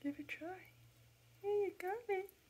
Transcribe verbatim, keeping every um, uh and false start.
Give it a try. Yeah, you got it.